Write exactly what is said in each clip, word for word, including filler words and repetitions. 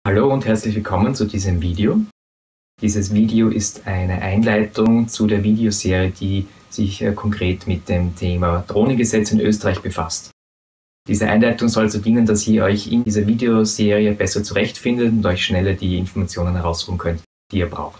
Hallo und herzlich willkommen zu diesem Video. Dieses Video ist eine Einleitung zu der Videoserie, die sich äh, konkret mit dem Thema Drohnengesetz in Österreich befasst. Diese Einleitung soll so dienen, dass ihr euch in dieser Videoserie besser zurechtfindet und euch schneller die Informationen herausholen könnt, die ihr braucht.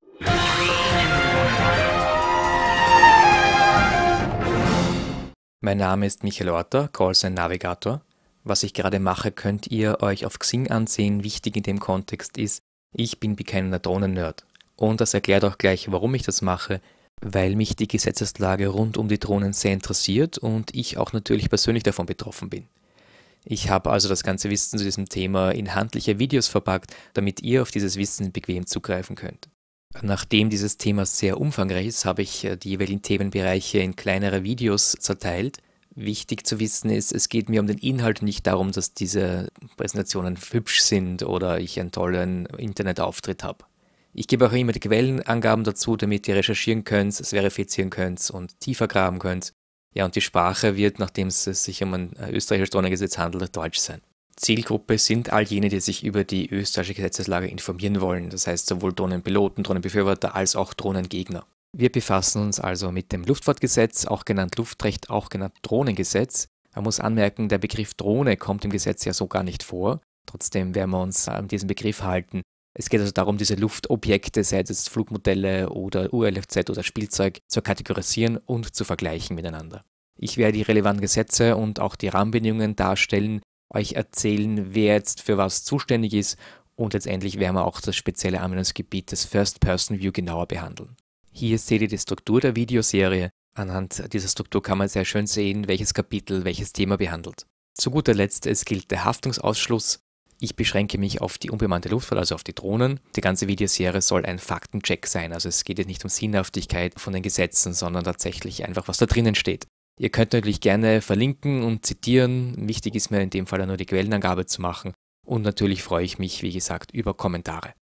Mein Name ist Michael Orter, Callsign Navigator. Was ich gerade mache, könnt ihr euch auf Xing ansehen. Wichtig in dem Kontext ist, ich bin bekennender Drohnen-Nerd. Und das erklärt auch gleich, warum ich das mache, weil mich die Gesetzeslage rund um die Drohnen sehr interessiert und ich auch natürlich persönlich davon betroffen bin. Ich habe also das ganze Wissen zu diesem Thema in handliche Videos verpackt, damit ihr auf dieses Wissen bequem zugreifen könnt. Nachdem dieses Thema sehr umfangreich ist, habe ich die jeweiligen Themenbereiche in kleinere Videos zerteilt. Wichtig zu wissen ist, es geht mir um den Inhalt, nicht darum, dass diese Präsentationen hübsch sind oder ich einen tollen Internetauftritt habe. Ich gebe auch immer die Quellenangaben dazu, damit ihr recherchieren könnt, es verifizieren könnt und tiefer graben könnt. Ja, und die Sprache wird, nachdem es sich um ein österreichisches Drohnengesetz handelt, Deutsch sein. Zielgruppe sind all jene, die sich über die österreichische Gesetzeslage informieren wollen, das heißt sowohl Drohnenpiloten, Drohnenbefürworter als auch Drohnengegner. Wir befassen uns also mit dem Luftfahrtgesetz, auch genannt Luftrecht, auch genannt Drohnengesetz. Man muss anmerken, der Begriff Drohne kommt im Gesetz ja so gar nicht vor. Trotzdem werden wir uns an diesen Begriff halten. Es geht also darum, diese Luftobjekte, sei es Flugmodelle oder U L F Z oder Spielzeug, zu kategorisieren und zu vergleichen miteinander. Ich werde die relevanten Gesetze und auch die Rahmenbedingungen darstellen, euch erzählen, wer jetzt für was zuständig ist und letztendlich werden wir auch das spezielle Anwendungsgebiet des First-Person-View genauer behandeln. Hier seht ihr die Struktur der Videoserie. Anhand dieser Struktur kann man sehr schön sehen, welches Kapitel welches Thema behandelt. Zu guter Letzt, es gilt der Haftungsausschluss. Ich beschränke mich auf die unbemannte Luftfahrt, also auf die Drohnen. Die ganze Videoserie soll ein Faktencheck sein, also es geht jetzt nicht um Sinnhaftigkeit von den Gesetzen, sondern tatsächlich einfach, was da drinnen steht. Ihr könnt natürlich gerne verlinken und zitieren. Wichtig ist mir in dem Fall nur die Quellenangabe zu machen. Und natürlich freue ich mich, wie gesagt, über Kommentare.